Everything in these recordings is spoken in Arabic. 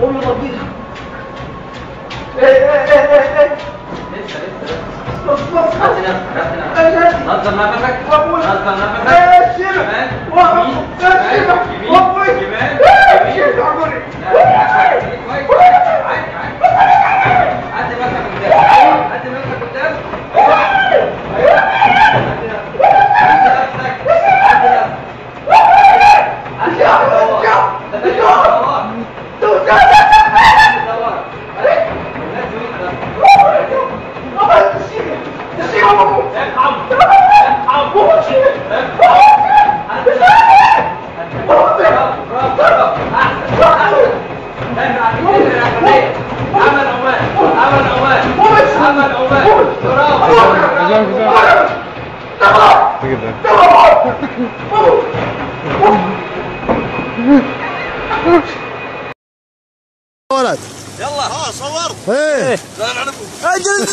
قوم يلا بينا. ايه لسه بص نظم نفسك نظم ولد يلا صورت ايه لا نعرفه اجل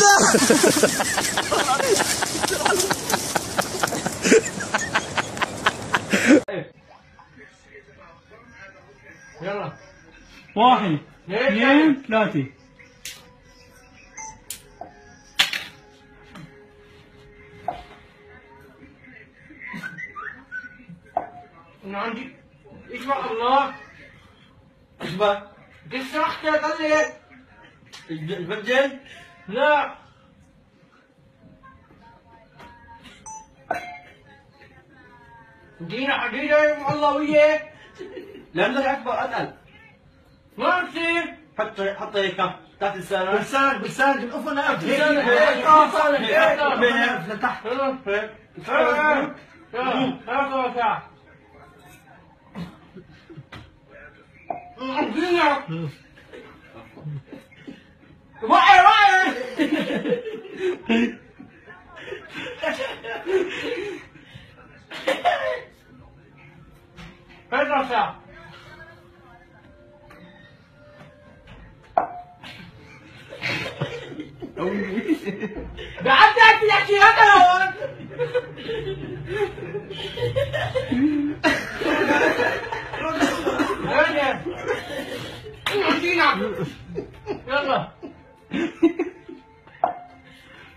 يلا 1 2 3 انا عندي ايش بقى الله ايش بقى تشرح كده قال لي البجل لا دينا حديدة والله وياك لأنك أكبر أتقل ما بصير حط هيك تحت لسانك بلسانك الأفن هيك لسانك لتحت وعي فين ساعة بعدك يا شيخ هون يلا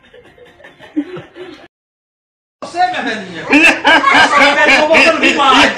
سامع هنيا